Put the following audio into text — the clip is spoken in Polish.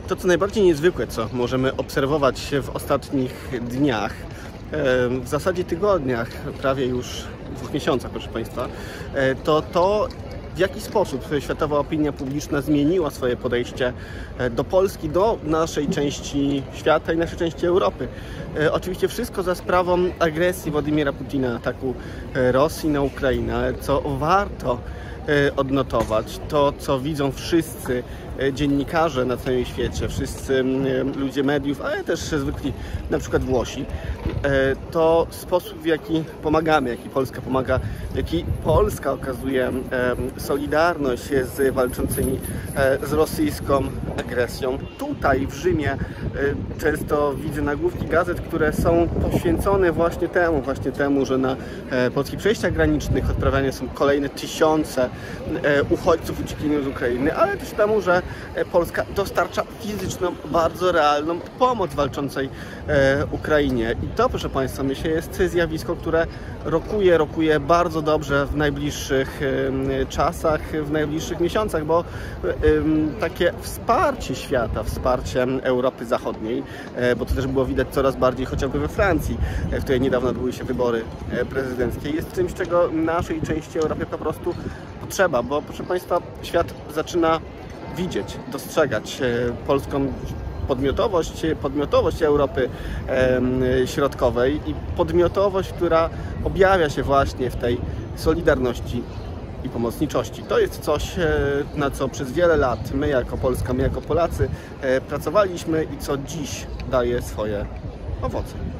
To, co najbardziej niezwykłe, co możemy obserwować w ostatnich dniach, w zasadzie tygodniach, prawie już 2 miesiącach, proszę Państwa, to w jaki sposób światowa opinia publiczna zmieniła swoje podejście do Polski, do naszej części świata i naszej części Europy. Oczywiście wszystko za sprawą agresji Władimira Putina, ataku Rosji na Ukrainę, co warto odnotować, to co widzą wszyscy dziennikarze na całym świecie, wszyscy ludzie mediów, ale też zwykli na przykład Włosi, to sposób, w jaki pomagamy, jaki Polska pomaga, w jaki Polska okazuje solidarność z walczącymi z rosyjską agresją. Tutaj w Rzymie często widzę nagłówki gazet, które są poświęcone właśnie temu, że na polskich przejściach granicznych odprawiane są kolejne tysiące uchodźców uciekinierów z Ukrainy, ale też temu, że Polska dostarcza fizyczną, bardzo realną pomoc walczącej Ukrainie. I to, proszę Państwa, myślę, jest zjawisko, które rokuje bardzo dobrze w najbliższych czasach, w najbliższych miesiącach, bo takie wsparcie świata, wsparcie Europy Zachodniej, bo to też było widać coraz bardziej chociażby we Francji, w której niedawno odbyły się wybory prezydenckie, jest czymś, czego naszej części Europy po prostu potrzeba, bo proszę Państwa, świat zaczyna widzieć, dostrzegać polską podmiotowość Europy Środkowej i podmiotowość, która objawia się właśnie w tej solidarności i pomocniczości. To jest coś, na co przez wiele lat my jako Polska, my jako Polacy pracowaliśmy i co dziś daje swoje owoce.